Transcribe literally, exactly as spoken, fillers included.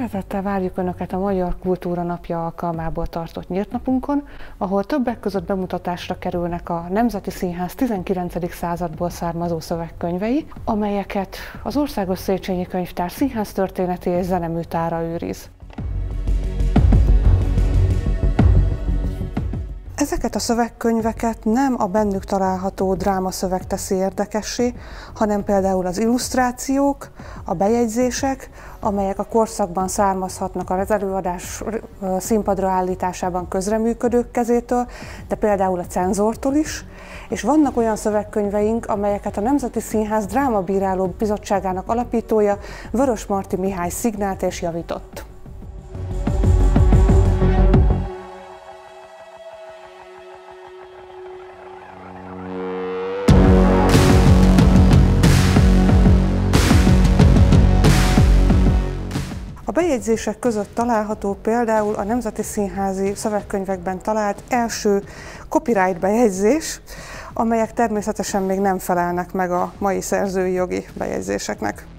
Szeretettel várjuk Önöket a Magyar Kultúra Napja alkalmából tartott nyílt napunkon, ahol többek között bemutatásra kerülnek a Nemzeti Színház tizenkilencedik századból származó szövegkönyvei, amelyeket az Országos Széchenyi Könyvtár színháztörténeti és zeneműtára őriz. Ezeket a szövegkönyveket nem a bennük található drámaszöveg teszi érdekessé, hanem például az illusztrációk, a bejegyzések, amelyek a korszakban származhatnak az előadás színpadra állításában közreműködők kezétől, de például a cenzortól is, és vannak olyan szövegkönyveink, amelyeket a Nemzeti Színház Drámabíráló Bizottságának alapítója Vörösmarty Mihály szignált és javított. A bejegyzések között található például a nemzeti színházi szövegkönyvekben talált első copyright bejegyzés, amelyek természetesen még nem felelnek meg a mai szerzői jogi bejegyzéseknek.